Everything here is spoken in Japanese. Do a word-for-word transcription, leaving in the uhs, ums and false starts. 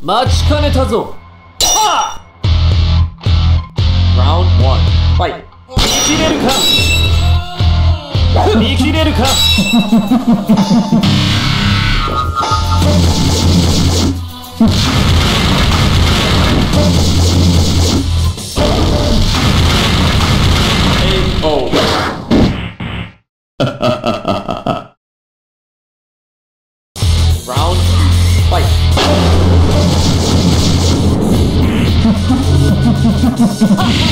待ちかねたぞ。はあ、ラウンドワン、ファイト。見切れるか、見切れるか。エーオー Round two, fight! Ha!